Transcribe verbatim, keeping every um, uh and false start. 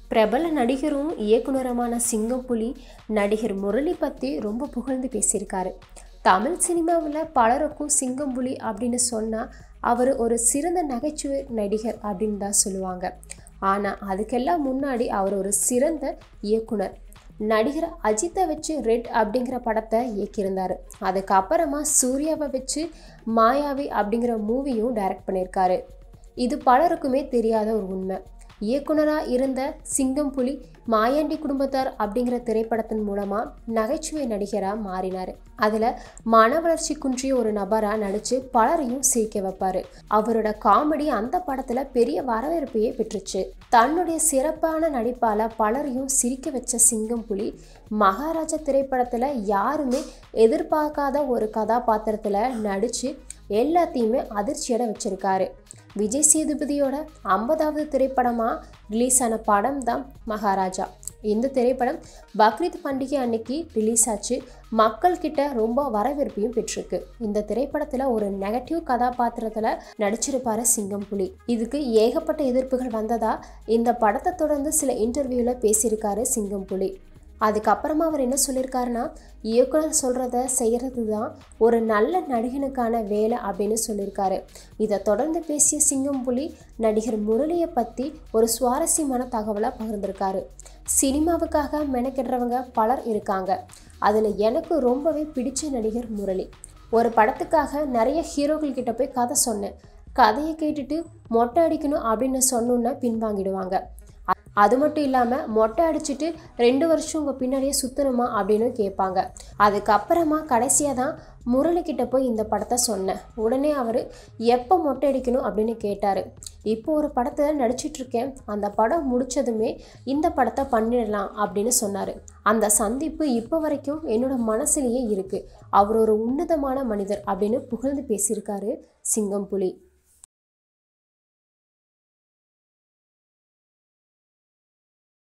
பிரபல நடிகரும் இயக்குனருமான சிங்கம் புலி நடிகர் முரளி பற்றி ரொம்ப புகழ்ந்து பேசியிருக்காரு. தமிழ் சினிமாவில் பலருக்கும் சிங்கம் புலி அப்படின்னு சொன்னால் அவர் ஒரு சிறந்த நகைச்சுவை நடிகர் அப்படின்னு தான் சொல்லுவாங்க. ஆனால் அதுக்கெல்லாம் முன்னாடி அவர் ஒரு சிறந்த இயக்குனர். நடிகர் அஜித்தை வச்சு ரெட் அப்படிங்கிற படத்தை இயக்கியிருந்தார். அதுக்கப்புறமா சூர்யாவை வச்சு மாயாவி அப்படிங்கிற மூவியும் டைரக்ட் பண்ணியிருக்காரு. இது பலருக்குமே தெரியாத ஒரு உண்மை. இயக்குனராக இருந்த சிங்கம் புலி மாயாண்டி குடும்பத்தார் அப்படிங்கிற திரைப்படத்தின் மூலமாக நகைச்சுவை நடிகராக மாறினார். அதில் மன வளர்ச்சி குன்றிய ஒரு நபராக நடித்து பலரையும் சிரிக்க வைப்பார். அவரோட காமெடி அந்த படத்தில் பெரிய வரவேற்பையே பெற்றுச்சு. தன்னுடைய சிறப்பான நடிப்பால் பலரையும் சிரிக்க வச்ச சிங்கம் புலி மகாராஜா திரைப்படத்தில் யாருமே எதிர்பார்க்காத ஒரு கதாபாத்திரத்தில் நடித்து எல்லாத்தையுமே அதிர்ச்சியட வச்சிருக்காரு. விஜய் சேதுபதியோட ஐம்பதாவது திரைப்படமாக ரிலீஸ் ஆன படம் தான் மகாராஜா. இந்த திரைப்படம் பக்ரீத் பண்டிகை அன்னைக்கு ரிலீஸ் ஆச்சு. மக்கள்கிட்ட ரொம்ப வரவேற்பையும் பெற்றிருக்கு. இந்த திரைப்படத்தில் ஒரு நெகட்டிவ் கதாபாத்திரத்தில் நடிச்சிருப்பாரு சிங்கம் புலி. இதுக்கு ஏகப்பட்ட எதிர்ப்புகள் வந்ததா இந்த படத்தை தொடர்ந்து சில இன்டர்வியூவில் பேசியிருக்காரு சிங்கம் புலி. அதுக்கப்புறமா அவர் என்ன சொல்லியிருக்காருன்னா, இயக்குனர் சொல்கிறத செய்கிறது தான் ஒரு நல்ல நடிகனுக்கான வேலை அப்படின்னு சொல்லியிருக்காரு. இதை தொடர்ந்து பேசிய சிங்கம் புலி நடிகர் முரளியை பற்றி ஒரு சுவாரஸ்யமான தகவலை பகிர்ந்திருக்காரு. சினிமாவுக்காக மெனக்கிடுறவங்க பலர் இருக்காங்க. அதில் எனக்கு ரொம்பவே பிடிச்ச நடிகர் முரளி. ஒரு படத்துக்காக நிறைய ஹீரோக்கள் கிட்ட போய் கதை சொன்னேன். கதையை கேட்டுட்டு மொட்டை அடிக்கணும் அப்படின்னு சொன்னோன்னா பின்வாங்கிடுவாங்க. அது மட்டும் இல்லாமல் மொட்டை அடிச்சுட்டு ரெண்டு வருஷம் உங்கள் பின்னாடியே சுற்றணுமா அப்படின்னு கேட்பாங்க. அதுக்கப்புறமா கடைசியாக தான் முரளிக்கிட்ட போய் இந்த படத்தை சொன்னேன். உடனே அவர் எப்போ மொட்டை அடிக்கணும் அப்படின்னு கேட்டார். இப்போ ஒரு படத்தை நடிச்சிட்ருக்கேன், அந்த படம் முடித்ததுமே இந்த படத்தை பண்ணிடலாம் அப்படின்னு சொன்னார். அந்த சந்திப்பு இப்போ வரைக்கும் என்னோட மனசுலேயே இருக்குது. அவர் ஒரு உன்னதமான மனிதர் அப்படின்னு புகழ்ந்து பேசியிருக்காரு சிங்கம் புலி.